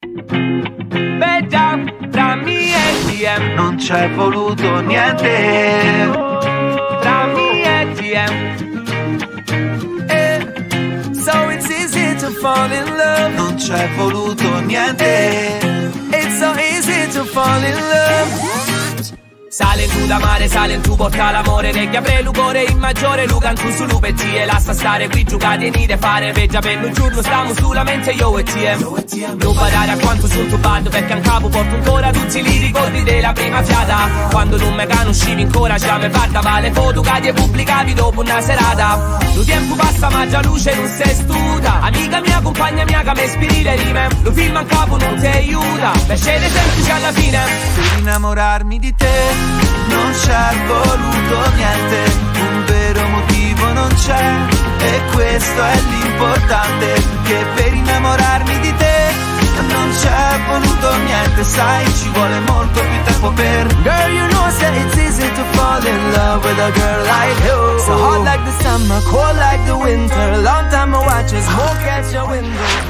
Beh già, tra me e TM non c'è voluto niente. Tra me e TM So it's easy to fall in love. Non c'è voluto niente. It's so easy to fall in love. Sale in tu da mare, sale in tu porta l'amore. Che apre l'ugore in maggiore, Lucan tu su lupe e lascia stare qui giocate e nide fare. Veggia per un giorno stiamo sulla mente io e TM. Non badare a quanto sono tubato perché in capo porto ancora tutti i ricordi della prima fiata. Quando non me conoscevi ancora già me guardava le foto che pubblicavi dopo una serata. Lo tempo passa ma già luce non sei stuta. Amica mia, compagna mia che mi ispiri le rime. Lo film in capo non ti aiuta, per scene semplici alla fine. Per innamorarmi di te non c'è voluto niente, un vero motivo non c'è, e questo è l'importante, che per innamorarmi di te non c'è voluto niente, sai ci vuole molto più tempo per. Girl, you know say it's easy to fall in love with a girl like you. So hot like the summer, cold like the winter, long time I watch you smoke at your window.